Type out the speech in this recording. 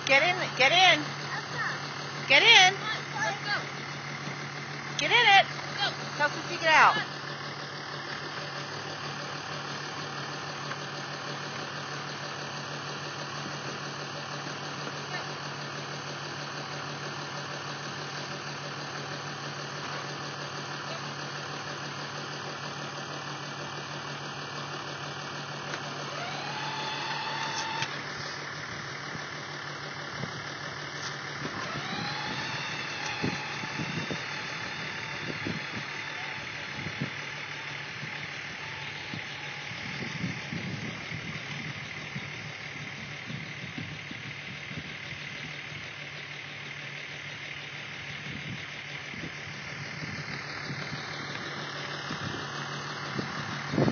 Get in. Get in. Get in. Get in it. Kelsey, take it out.